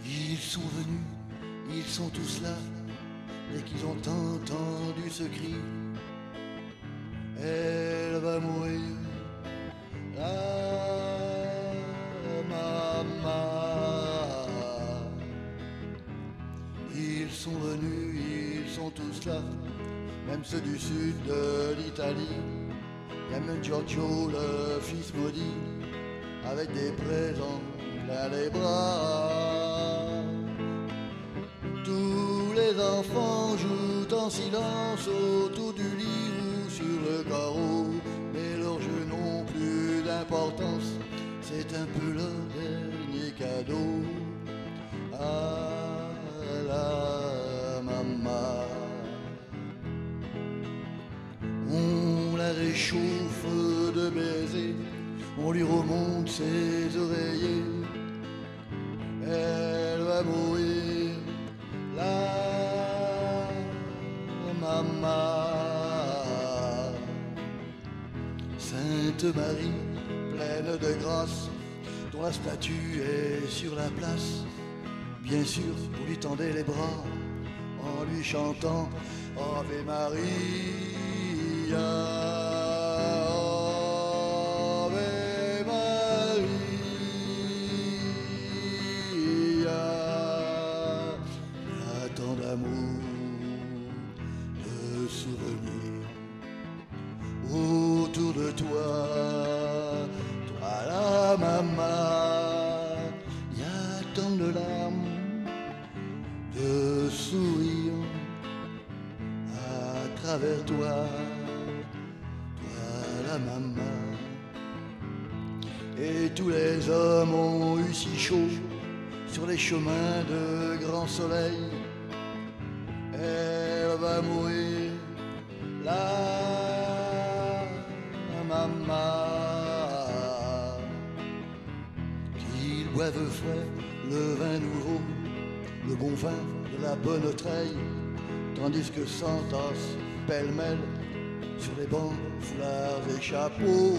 Ils sont venus, ils sont tous là, dès qu'ils ont entendu ce cri. Elle va mourir, la maman. Ils sont venus, ils sont tous là, même ceux du sud de l'Italie. Il y a même Giorgio, le fils maudit, avec des présents plein les bras. Tous les enfants jouent en silence autour du lit ou sur le carreau, mais leurs jeux n'ont plus d'importance, c'est un peu leur dernier cadeau à la maman. On la réchauffe de baisers, on lui remonte ses oreillers. Elle va mourir, la maman. Sainte Marie, pleine de grâce, dont la statue est sur la place. Bien sûr, vous lui tendez les bras en lui chantant Ave Maria. Tant d'amour, de souvenirs autour de toi, toi la maman. Y a tant de larmes, de sourires à travers toi, toi la maman. Et tous les hommes ont eu si chaud sur les chemins de grand soleil. Elle va mourir, la maman. Qu'ils boivent frais le vin nouveau, le bon vin de la bonne treille, tandis que s'entassent pêle-mêle sur les bancs, foulards et chapeaux.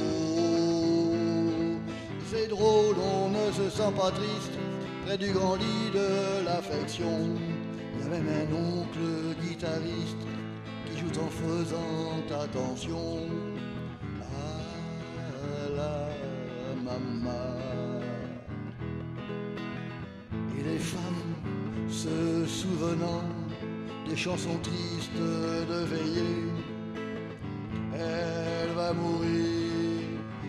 C'est drôle, on ne se sent pas triste près du grand lit de l'affection. Il y a même un oncle guitariste qui joue en faisant attention à la maman. Et les femmes se souvenant des chansons tristes de veillée. Elle va mourir,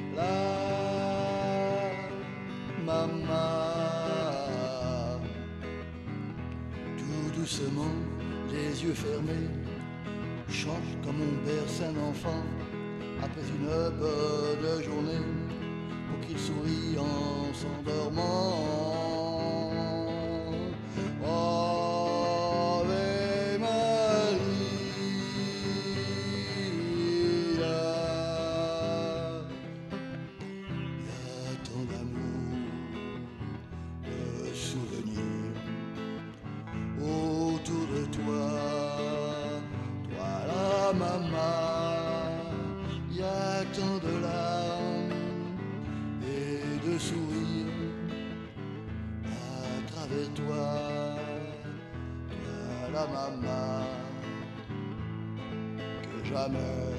la maman. Tout doucement, les yeux fermés, chante comme on berce un enfant après une bonne journée, pour qu'il sourie en s'endormant. Ave Maria. Y a tant d'amour, de souvenirs autour de toi, toi la maman. Y a tant de larmes et de sourires à travers toi, toi la maman. Que jamais,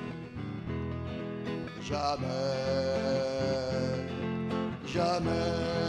jamais, jamais